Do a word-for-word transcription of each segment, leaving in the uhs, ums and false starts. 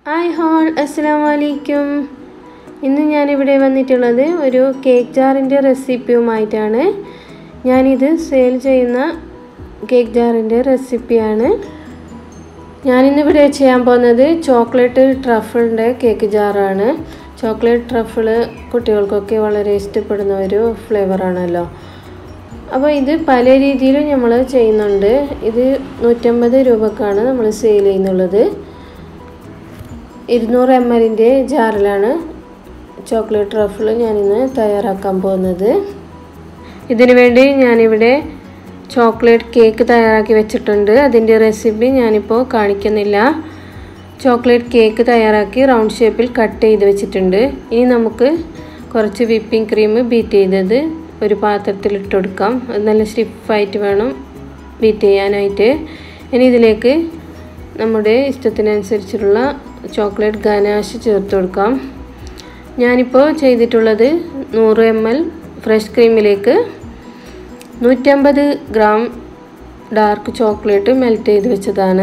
Hi whole, അസ്സലാമു അലൈക്കും. ഇന്ന് ഞാനിവിടെ വന്നിട്ടുള്ളത് ഒരു കേക്ക് ജാറിൻ്റെ റെസിപ്പിയുമായിട്ടാണ്. ഞാനിത് സെയിൽ ചെയ്യുന്ന കേക്ക് ജാറിൻ്റെ റെസിപ്പിയാണ്. ഞാനിന്നിവിടെ ചെയ്യാൻ പോകുന്നത് ചോക്ലേറ്റ് ട്രഫിളിൻ്റെ കേക്ക് ജാറാണ്. ചോക്ലേറ്റ് ട്രഫിൾ കുട്ടികൾക്കൊക്കെ വളരെ ഇഷ്ടപ്പെടുന്ന ഒരു ഫ്ലേവറാണല്ലോ. അപ്പോൾ ഇത് പല രീതിയിലും നമ്മൾ ചെയ്യുന്നുണ്ട്. ഇത് നൂറ്റമ്പത് രൂപക്കാണ് നമ്മൾ സെയിൽ ചെയ്യുന്നുള്ളത്. ഇരുന്നൂറ് എം എല്ലിൻ്റെ ജാറിലാണ് ചോക്ലേറ്റ് ട്രഫിൾ ഞാനിന്ന് തയ്യാറാക്കാൻ പോകുന്നത്. ഇതിനു വേണ്ടി ഞാനിവിടെ ചോക്ലേറ്റ് കേക്ക് തയ്യാറാക്കി വെച്ചിട്ടുണ്ട്. അതിൻ്റെ റെസിപ്പി ഞാനിപ്പോൾ കാണിക്കുന്നില്ല. ചോക്ലേറ്റ് കേക്ക് തയ്യാറാക്കി റൗണ്ട് ഷേപ്പിൽ കട്ട് ചെയ്ത് വെച്ചിട്ടുണ്ട്. ഇനി നമുക്ക് കുറച്ച് വിപ്പിംഗ് ക്രീം ബീറ്റ് ചെയ്തത് ഒരു പാത്രത്തിൽ ഇട്ട് കൊടുക്കാം. അത് നല്ല സ്റ്റിഫായിട്ട് വേണം ബീറ്റ് ചെയ്യാനായിട്ട്. ഇനി ഇതിലേക്ക് നമ്മുടെ ഇഷ്ടത്തിനനുസരിച്ചുള്ള ചോക്ലേറ്റ് ഗനാഷ് ചേർത്ത് കൊടുക്കാം. ഞാനിപ്പോൾ ചെയ്തിട്ടുള്ളത് നൂറ് എം എൽ ഫ്രഷ് ക്രീമിലേക്ക് നൂറ്റമ്പത് ഗ്രാം ഡാർക്ക് ചോക്ലേറ്റ് മെൽറ്റ് ചെയ്ത് വെച്ചതാണ്.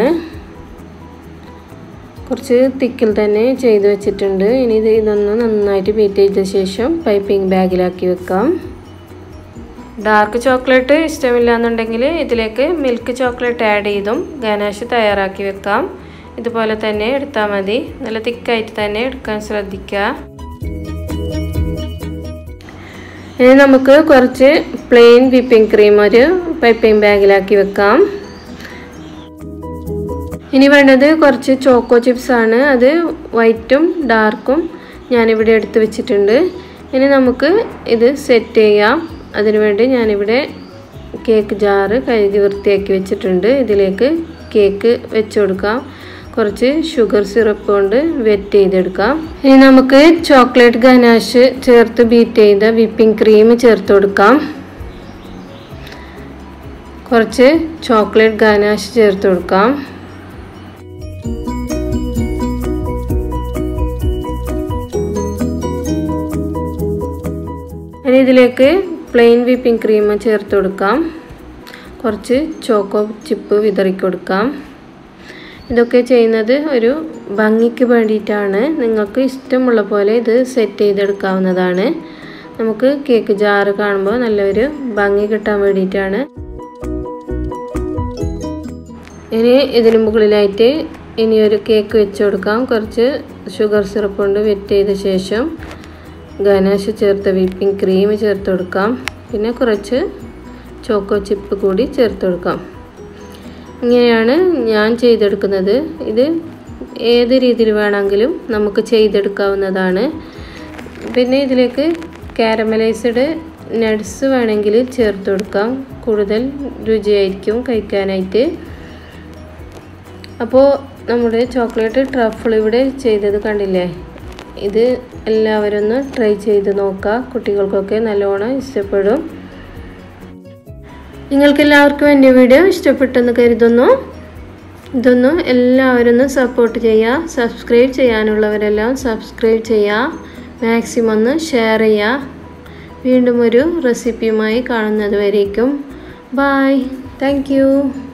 കുറച്ച് തിക്കിൽ തന്നെ ചെയ്ത് വെച്ചിട്ടുണ്ട്. ഇനി ഇത് ഇതൊന്ന് നന്നായിട്ട് ബീറ്റ് ചെയ്ത ശേഷം പൈപ്പിംഗ് ബാഗിലാക്കി വെക്കാം. ഡാർക്ക് ചോക്ലേറ്റ് ഇഷ്ടമില്ല എന്നുണ്ടെങ്കിൽ ഇതിലേക്ക് മിൽക്ക് ചോക്ലേറ്റ് ആഡ് ചെയ്തും ഗനാഷ് തയ്യാറാക്കി വെക്കാം. ഇതുപോലെ തന്നെ എടുത്താൽ മതി. നല്ല തിക്കായിട്ട് തന്നെ എടുക്കാൻ ശ്രദ്ധിക്കുക. ഇനി നമുക്ക് കുറച്ച് പ്ലെയിൻ വിപ്പിംഗ് ക്രീം ഒരു പൈപ്പിംഗ് ബാഗിലാക്കി വെക്കാം. ഇനി വേണ്ടത് കുറച്ച് ചോക്കോ ചിപ്സ് ആണ്. അത് വൈറ്റും ഡാർക്കും ഞാനിവിടെ എടുത്ത് വെച്ചിട്ടുണ്ട്. ഇനി നമുക്ക് ഇത് സെറ്റ് ചെയ്യാം. അതിനുവേണ്ടി ഞാനിവിടെ കേക്ക് ജാറ് കഴുകി വൃത്തിയാക്കി വെച്ചിട്ടുണ്ട്. ഇതിലേക്ക് കേക്ക് വെച്ച് കൊടുക്കാം. കുറച്ച് ഷുഗർ സിറപ്പ് കൊണ്ട് വെറ്റ് ചെയ്തെടുക്കാം. ഇനി നമുക്ക് ചോക്ലേറ്റ് ഗനാഷ് ചേർത്ത് ബീറ്റ് ചെയ്ത വിപ്പിംഗ് ക്രീം ചേർത്ത് കൊടുക്കാം. കുറച്ച് ചോക്ലേറ്റ് ഗനാഷ് ചേർത്ത് കൊടുക്കാം. ഇനി ഇതിലേക്ക് പ്ലെയിൻ വിപ്പിംഗ് ക്രീം ചേർത്ത് കൊടുക്കാം. കുറച്ച് ചോക്കോ ചിപ്പ് വിതറി കൊടുക്കാം. ഇതൊക്കെ ചെയ്യുന്നത് ഒരു ഭംഗിക്ക് വേണ്ടിയിട്ടാണ്. നിങ്ങൾക്ക് ഇഷ്ടമുള്ള പോലെ ഇത് സെറ്റ് ചെയ്തെടുക്കാവുന്നതാണ്. നമുക്ക് കേക്ക് ജാറ് കാണുമ്പോൾ നല്ലൊരു ഭംഗി കിട്ടാൻ വേണ്ടിയിട്ടാണ്. ഇനി ഇതിന് മുകളിലായിട്ട് ഇനിയൊരു കേക്ക് വെച്ച് കൊടുക്കാം. കുറച്ച് ഷുഗർ സിറപ്പ് കൊണ്ട് വെറ്റ് ചെയ്ത ശേഷം ഗനാഷ് ചേർത്ത വിപ്പിംഗ് ക്രീം ചേർത്ത് കൊടുക്കാം. പിന്നെ കുറച്ച് ചോക്കോ ചിപ്പ് കൂടി ചേർത്ത് കൊടുക്കാം. ഇങ്ങനെയാണ് ഞാൻ ചെയ്തെടുക്കുന്നത്. ഇത് ഏത് രീതിയിൽ വേണമെങ്കിലും നമുക്ക് ചെയ്തെടുക്കാവുന്നതാണ്. പിന്നെ ഇതിലേക്ക് കാരമലൈസ്ഡ് നട്ട്സ് വേണമെങ്കിൽ ചേർത്ത് കൊടുക്കാം. കൂടുതൽ രുചിയായിരിക്കും കഴിക്കാനായിട്ട്. അപ്പോൾ നമ്മുടെ ചോക്ലേറ്റ് ട്രഫിൾ ഇവിടെ ചെയ്തത് കണ്ടില്ലേ? ഇത് എല്ലാവരും ഒന്ന് ട്രൈ ചെയ്ത് നോക്കുക. കുട്ടികൾക്കൊക്കെ നല്ലോണം ഇഷ്ടപ്പെടും. നിങ്ങൾക്കെല്ലാവർക്കും എൻ്റെ വീഡിയോ ഇഷ്ടപ്പെട്ടെന്ന് കരുതുന്നു. ഇതൊന്ന് എല്ലാവരും ഒന്ന് സപ്പോർട്ട് ചെയ്യുക. സബ്സ്ക്രൈബ് ചെയ്യാനുള്ളവരെല്ലാം സബ്സ്ക്രൈബ് ചെയ്യുക. മാക്സിമം ഒന്ന് ഷെയർ ചെയ്യുക. വീണ്ടും ഒരു റെസിപ്പിയുമായി കാണുന്നത് വരേക്കും ബൈ. Thank you.